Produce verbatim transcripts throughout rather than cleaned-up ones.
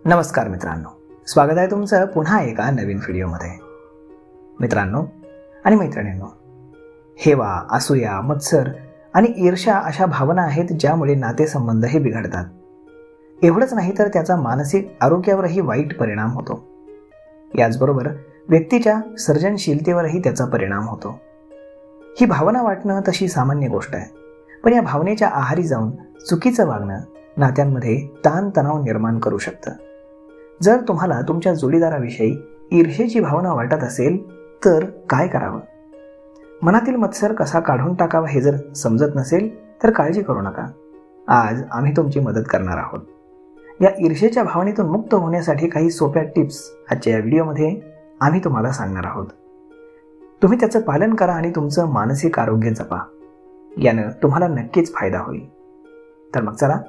नमस्कार मित्रांनो, स्वागत आहे तुमचं पुन्हा एका नवीन व्हिडिओमध्ये. मित्रांनो आणि मैत्रिणींनो, हेवा, असूया, मत्सर आणि ईर्ष्या अशा भावना आहेत ज्यामुळे नातेसंबंधही बिघडतात. एवढंच नाही तर त्याचा मानसिक आरोग्यावरही वाईट परिणाम होतो. याचबरोबर व्यक्तीच्या सर्जनशीलतेवरही त्याचा परिणाम होतो. ही भावना वाटणं तशी सामान्य गोष्ट आहे, पण या भावनेच्या आहारी जाऊन चुकीचं वागणं नात्यांमध्ये ताणतणाव निर्माण करू शकतं. जर तुम्हाला तुमच्या जोडीदाराविषयी ईर्ष्येची भावना वाटत असेल तर काय करावं? मनातील मत्सर कसा काढून टाकावा हे जर समजत नसेल तर काळजी करू नका. आज आम्ही तुमची मदत करणार आहोत. या ईर्ष्येच्या भावनेतून मुक्त होण्यासाठी काही सोप्या टिप्स आजच्या या व्हिडिओमध्ये आम्ही तुम्हाला सांगणार आहोत. तुम्ही त्याचं पालन करा आणि तुमचं मानसिक आरोग्य जपा. यानं तुम्हाला नक्कीच फायदा होईल. तर मग चला,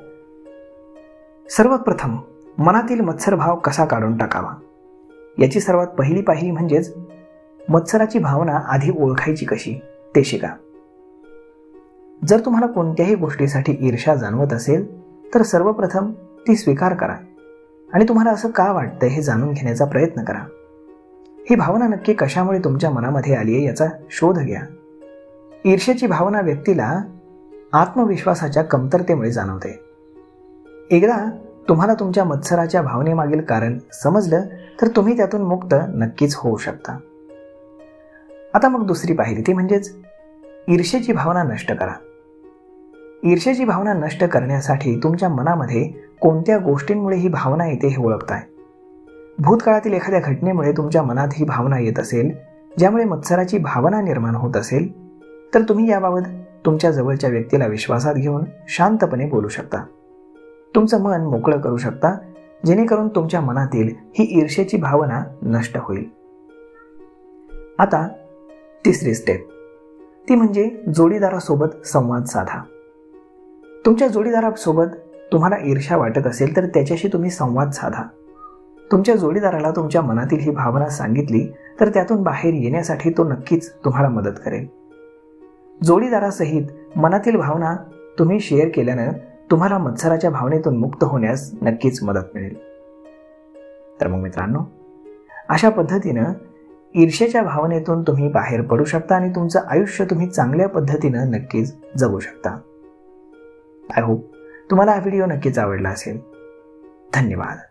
सर्वात प्रथम मनातील मत्सरभाव कसा काढून टाकावा याची सर्वात पहिली पायरी म्हणजेच मत्सराची भावना आधी ओळखायची कशी ते शिका. जर तुम्हाला कोणत्याही गोष्टीसाठी ईर्ष्या जाणवत असेल तर सर्वप्रथम ती स्वीकार करा आणि तुम्हाला असं का वाटतंय हे जाणून घेण्याचा प्रयत्न करा. ही भावना नक्की कशामुळे तुमच्या मनामध्ये आली आहे याचा शोध घ्या. ईर्ष्येची भावना व्यक्तीला आत्मविश्वासाच्या कमतरतेमुळे जाणवते. एकदा तुम्हाला तुमच्या मत्सराच्या भावनेमागील कारण समजलं तर तुम्ही त्यातून मुक्त नक्कीच होऊ शकता. आता मग दुसरी पायरी ती म्हणजेच ईर्ष्येची भावना नष्ट करा. ईर्ष्येची भावना नष्ट करण्यासाठी तुमच्या मनामध्ये कोणत्या गोष्टींमुळे ही भावना येते हे ओळखताय. भूतकाळातील एखाद्या घटनेमुळे तुमच्या मनात ही भावना येत असेल ज्यामुळे मत्सराची भावना निर्माण होत असेल तर तुम्ही याबाबत तुमच्या जवळच्या व्यक्तीला विश्वासात घेऊन शांतपणे बोलू शकता. तुमचं मन मोकळं करू शकता जेणेकरून तुमच्या मनातील ही ईर्ष्येची भावना नष्ट होईल. आता तिसरी स्टेप ती म्हणजे जोडीदारासोबत संवाद साधा. तुमच्या जोडीदारासोबत तुम्हाला ईर्ष्या वाटत असेल तर त्याच्याशी तुम्ही संवाद साधा. तुमच्या जोडीदाराला तुमच्या मनातील ही भावना सांगितली तर त्यातून बाहेर येण्यासाठी तो नक्कीच तुम्हाला मदत करेल. जोडीदारासहित मनातील भावना तुम्ही शेअर केल्यानं तुम्हाला मत्सराच्या भावनेतून मुक्त होण्यास नक्कीच मदत मिळेल. तर मग मित्रांनो, अशा पद्धतीनं ईर्ष्येच्या भावनेतून तुम्ही बाहेर पडू शकता आणि तुमचं आयुष्य तुम्ही चांगल्या पद्धतीनं नक्कीच जगू शकता. आय होप तुम्हाला हा व्हिडिओ नक्कीच आवडला असेल. धन्यवाद.